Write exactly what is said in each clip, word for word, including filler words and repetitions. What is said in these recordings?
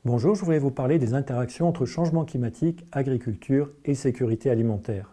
Bonjour, je voudrais vous parler des interactions entre changement climatique, agriculture et sécurité alimentaire.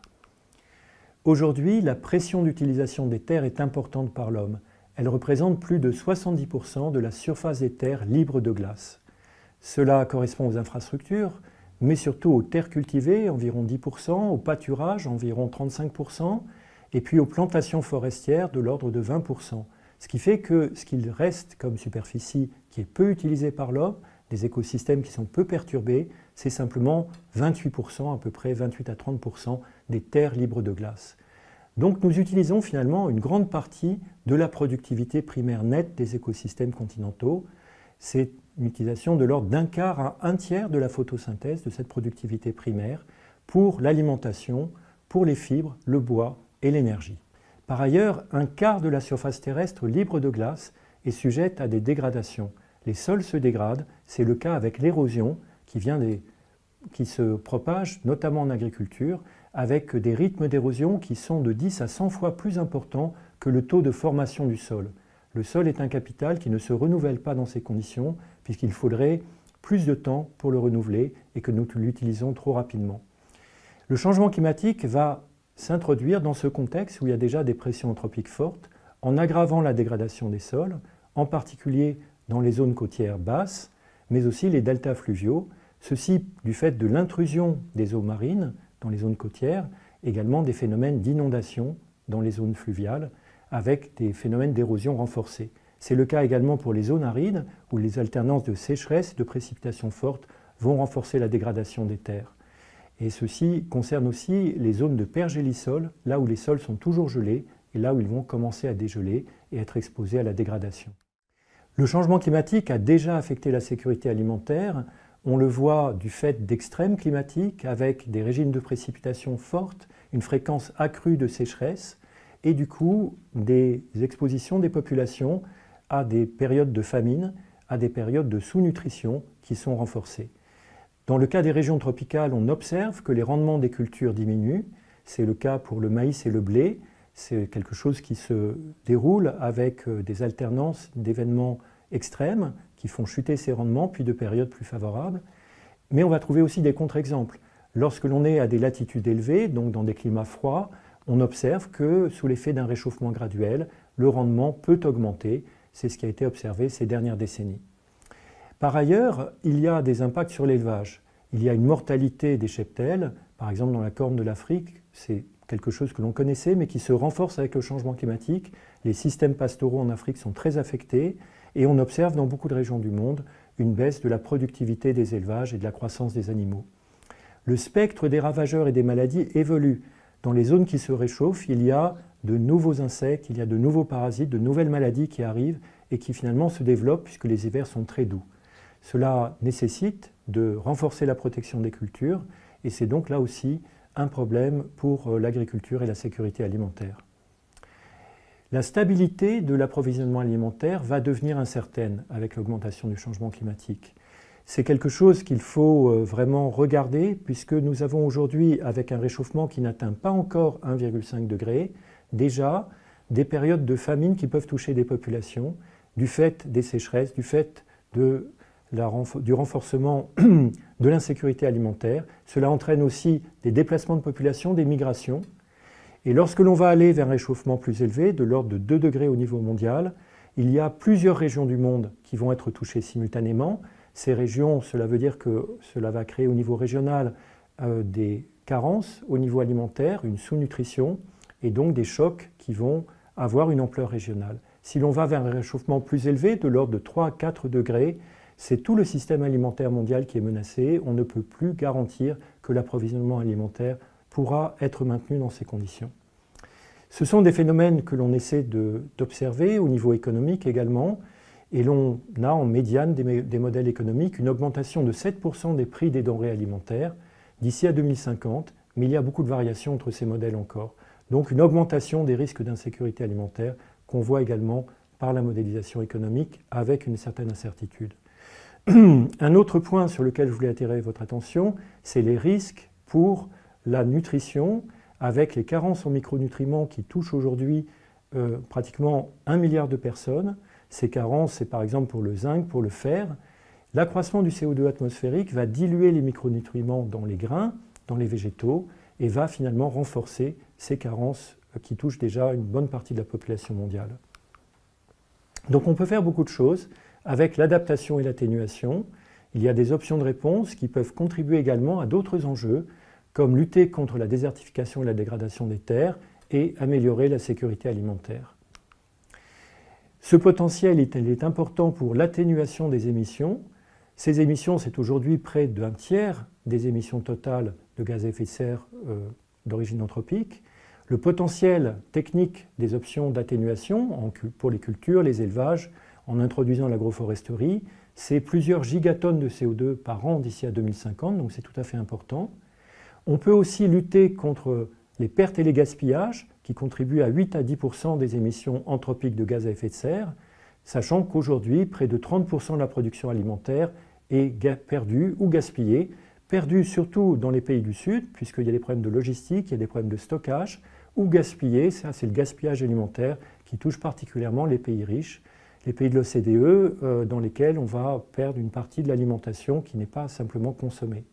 Aujourd'hui, la pression d'utilisation des terres est importante par l'homme. Elle représente plus de soixante-dix pour cent de la surface des terres libres de glace. Cela correspond aux infrastructures, mais surtout aux terres cultivées, environ dix pour cent, au pâturage, environ trente-cinq pour cent, et puis aux plantations forestières de l'ordre de vingt pour cent. Ce qui fait que ce qu'il reste comme superficie qui est peu utilisée par l'homme, des écosystèmes qui sont peu perturbés, c'est simplement vingt-huit pour cent, à peu près vingt-huit à trente pour cent des terres libres de glace. Donc nous utilisons finalement une grande partie de la productivité primaire nette des écosystèmes continentaux. C'est une utilisation de l'ordre d'un quart à un tiers de la photosynthèse de cette productivité primaire pour l'alimentation, pour les fibres, le bois et l'énergie. Par ailleurs, un quart de la surface terrestre libre de glace est sujette à des dégradations. Les sols se dégradent, c'est le cas avec l'érosion qui, vient des, qui se propage notamment en agriculture, avec des rythmes d'érosion qui sont de dix à cent fois plus importants que le taux de formation du sol. Le sol est un capital qui ne se renouvelle pas dans ces conditions, puisqu'il faudrait plus de temps pour le renouveler et que nous l'utilisons trop rapidement. Le changement climatique va s'introduire dans ce contexte où il y a déjà des pressions anthropiques fortes, en aggravant la dégradation des sols, en particulier dans les zones côtières basses, mais aussi les deltas fluviaux, ceci du fait de l'intrusion des eaux marines dans les zones côtières, également des phénomènes d'inondation dans les zones fluviales, avec des phénomènes d'érosion renforcés. C'est le cas également pour les zones arides, où les alternances de sécheresse et de précipitations fortes vont renforcer la dégradation des terres. Et ceci concerne aussi les zones de pergélisol, là où les sols sont toujours gelés, et là où ils vont commencer à dégeler et être exposés à la dégradation. Le changement climatique a déjà affecté la sécurité alimentaire. On le voit du fait d'extrêmes climatiques avec des régimes de précipitations fortes, une fréquence accrue de sécheresse et du coup des expositions des populations à des périodes de famine, à des périodes de sous-nutrition qui sont renforcées. Dans le cas des régions tropicales, on observe que les rendements des cultures diminuent. C'est le cas pour le maïs et le blé. C'est quelque chose qui se déroule avec des alternances d'événements extrêmes qui font chuter ces rendements, puis de périodes plus favorables. Mais on va trouver aussi des contre-exemples. Lorsque l'on est à des latitudes élevées, donc dans des climats froids, on observe que sous l'effet d'un réchauffement graduel, le rendement peut augmenter. C'est ce qui a été observé ces dernières décennies. Par ailleurs, il y a des impacts sur l'élevage. Il y a une mortalité des cheptels, par exemple dans la Corne de l'Afrique, c'est quelque chose que l'on connaissait mais qui se renforce avec le changement climatique. Les systèmes pastoraux en Afrique sont très affectés et on observe dans beaucoup de régions du monde une baisse de la productivité des élevages et de la croissance des animaux. Le spectre des ravageurs et des maladies évolue. Dans les zones qui se réchauffent, il y a de nouveaux insectes, il y a de nouveaux parasites, de nouvelles maladies qui arrivent et qui finalement se développent puisque les hivers sont très doux. Cela nécessite de renforcer la protection des cultures et c'est donc là aussi un problème pour l'agriculture et la sécurité alimentaire. La stabilité de l'approvisionnement alimentaire va devenir incertaine avec l'augmentation du changement climatique. C'est quelque chose qu'il faut vraiment regarder puisque nous avons aujourd'hui, avec un réchauffement qui n'atteint pas encore un virgule cinq degré, déjà des périodes de famine qui peuvent toucher des populations du fait des sécheresses, du fait de La, du renforcement de l'insécurité alimentaire. Cela entraîne aussi des déplacements de population, des migrations. Et lorsque l'on va aller vers un réchauffement plus élevé, de l'ordre de deux degrés au niveau mondial, il y a plusieurs régions du monde qui vont être touchées simultanément. Ces régions, cela veut dire que cela va créer au niveau régional euh, des carences au niveau alimentaire, une sous-nutrition et donc des chocs qui vont avoir une ampleur régionale. Si l'on va vers un réchauffement plus élevé, de l'ordre de trois à quatre degrés, c'est tout le système alimentaire mondial qui est menacé. On ne peut plus garantir que l'approvisionnement alimentaire pourra être maintenu dans ces conditions. Ce sont des phénomènes que l'on essaie d'observer au niveau économique également. Et l'on a en médiane des, des modèles économiques une augmentation de sept pour cent des prix des denrées alimentaires d'ici à deux mille cinquante. Mais il y a beaucoup de variations entre ces modèles encore. Donc une augmentation des risques d'insécurité alimentaire qu'on voit également par la modélisation économique avec une certaine incertitude. Un autre point sur lequel je voulais attirer votre attention, c'est les risques pour la nutrition, avec les carences en micronutriments qui touchent aujourd'hui euh, pratiquement un milliard de personnes. Ces carences, c'est par exemple pour le zinc, pour le fer. L'accroissement du C O deux atmosphérique va diluer les micronutriments dans les grains, dans les végétaux, et va finalement renforcer ces carences qui touchent déjà une bonne partie de la population mondiale. Donc on peut faire beaucoup de choses avec l'adaptation et l'atténuation. Il y a des options de réponse qui peuvent contribuer également à d'autres enjeux, comme lutter contre la désertification et la dégradation des terres et améliorer la sécurité alimentaire. Ce potentiel est, est important pour l'atténuation des émissions. Ces émissions, c'est aujourd'hui près d'un tiers des émissions totales de gaz à effet de serre euh, d'origine anthropique. Le potentiel technique des options d'atténuation pour les cultures, les élevages, en introduisant l'agroforesterie, c'est plusieurs gigatonnes de C O deux par an d'ici à deux mille cinquante, donc c'est tout à fait important. On peut aussi lutter contre les pertes et les gaspillages, qui contribuent à huit à dix pour cent des émissions anthropiques de gaz à effet de serre, sachant qu'aujourd'hui, près de trente pour cent de la production alimentaire est perdue ou gaspillée, perdue surtout dans les pays du Sud, puisqu'il y a des problèmes de logistique, il y a des problèmes de stockage, ou gaspillée, ça c'est le gaspillage alimentaire qui touche particulièrement les pays riches, les pays de l'O C D E, euh, dans lesquels on va perdre une partie de l'alimentation qui n'est pas simplement consommée.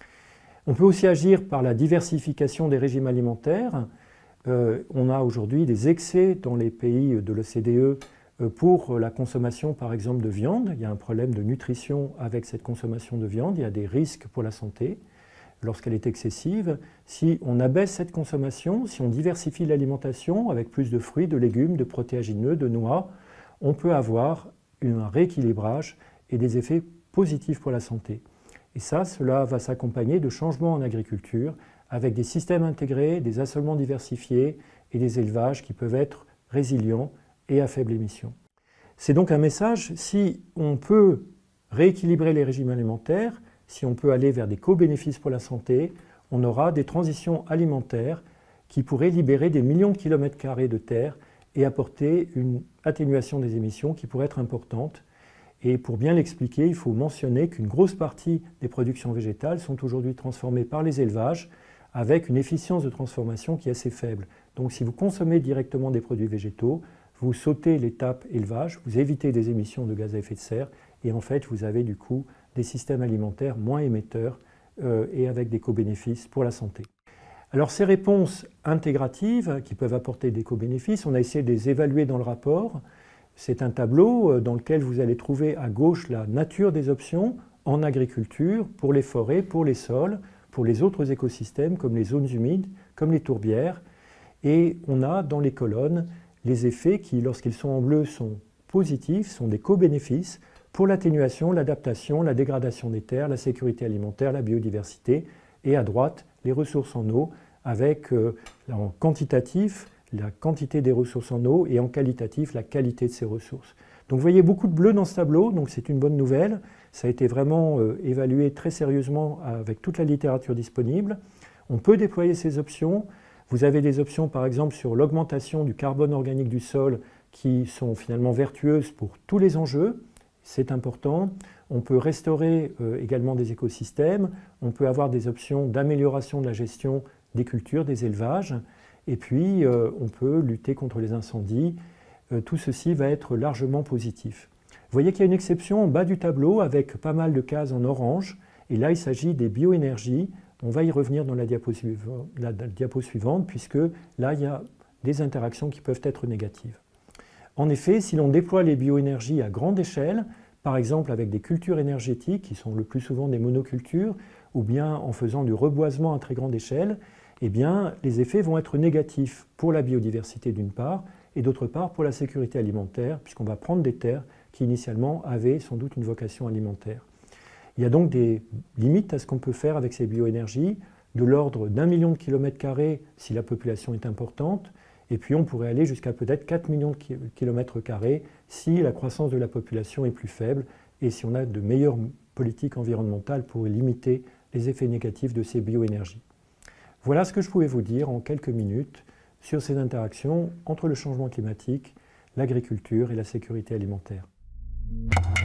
On peut aussi agir par la diversification des régimes alimentaires. Euh, on a aujourd'hui des excès dans les pays de l'O C D E euh, pour la consommation par exemple de viande. Il y a un problème de nutrition avec cette consommation de viande, il y a des risques pour la santé lorsqu'elle est excessive. Si on abaisse cette consommation, si on diversifie l'alimentation avec plus de fruits, de légumes, de protéagineux, de noix, on peut avoir un rééquilibrage et des effets positifs pour la santé. Et ça, cela va s'accompagner de changements en agriculture avec des systèmes intégrés, des assolements diversifiés et des élevages qui peuvent être résilients et à faible émission. C'est donc un message, si on peut rééquilibrer les régimes alimentaires, si on peut aller vers des co-bénéfices pour la santé, on aura des transitions alimentaires qui pourraient libérer des millions de kilomètres carrés de terre et apporter une atténuation des émissions qui pourrait être importante. Et pour bien l'expliquer, il faut mentionner qu'une grosse partie des productions végétales sont aujourd'hui transformées par les élevages avec une efficience de transformation qui est assez faible. Donc si vous consommez directement des produits végétaux, vous sautez l'étape élevage, vous évitez des émissions de gaz à effet de serre et en fait vous avez du coup des systèmes alimentaires moins émetteurs euh, et avec des co-bénéfices pour la santé. Alors ces réponses intégratives qui peuvent apporter des co-bénéfices, on a essayé de les évaluer dans le rapport. C'est un tableau dans lequel vous allez trouver à gauche la nature des options en agriculture, pour les forêts, pour les sols, pour les autres écosystèmes comme les zones humides, comme les tourbières. Et on a dans les colonnes les effets qui, lorsqu'ils sont en bleu, sont positifs, sont des co-bénéfices pour l'atténuation, l'adaptation, la dégradation des terres, la sécurité alimentaire, la biodiversité. Et à droite, les ressources en eau avec euh, en quantitatif la quantité des ressources en eau et en qualitatif la qualité de ces ressources. Donc vous voyez beaucoup de bleu dans ce tableau, donc c'est une bonne nouvelle. Ça a été vraiment euh, évalué très sérieusement avec toute la littérature disponible. On peut déployer ces options. Vous avez des options par exemple sur l'augmentation du carbone organique du sol qui sont finalement vertueuses pour tous les enjeux. C'est important. On peut restaurer euh, également des écosystèmes. On peut avoir des options d'amélioration de la gestion des cultures, des élevages. Et puis, euh, on peut lutter contre les incendies. Euh, tout ceci va être largement positif. Vous voyez qu'il y a une exception en bas du tableau avec pas mal de cases en orange. Et là, il s'agit des bioénergies. On va y revenir dans la diapo suivante, la, la diapo suivante, puisque là, il y a des interactions qui peuvent être négatives. En effet, si l'on déploie les bioénergies à grande échelle, par exemple avec des cultures énergétiques qui sont le plus souvent des monocultures, ou bien en faisant du reboisement à très grande échelle, eh bien, les effets vont être négatifs pour la biodiversité d'une part, et d'autre part pour la sécurité alimentaire, puisqu'on va prendre des terres qui initialement avaient sans doute une vocation alimentaire. Il y a donc des limites à ce qu'on peut faire avec ces bioénergies, de l'ordre d'un million de kilomètres carrés si la population est importante, et puis on pourrait aller jusqu'à peut-être quatre millions de kilomètres carrés si la croissance de la population est plus faible et si on a de meilleures politiques environnementales pour limiter les effets négatifs de ces bioénergies. Voilà ce que je pouvais vous dire en quelques minutes sur ces interactions entre le changement climatique, l'agriculture et la sécurité alimentaire.